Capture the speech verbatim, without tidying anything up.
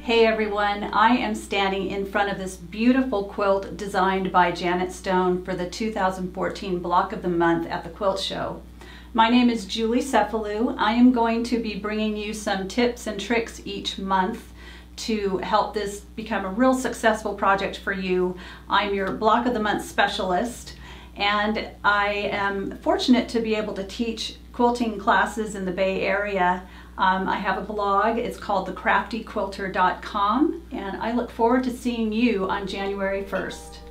Hey everyone, I am standing in front of this beautiful quilt designed by Janet Stone for the two thousand fourteen Block of the Month at the Quilt Show. My name is Julie Cefalu. I am going to be bringing you some tips and tricks each month to help this become a real successful project for you. I'm your Block of the Month specialist, and I am fortunate to be able to teach quilting classes in the Bay Area. Um, I have a blog, it's called the crafty quilter dot com, and I look forward to seeing you on January first.